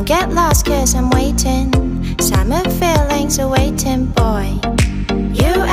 Don't get lost cause I'm waiting. Summer feelings are waiting, boy.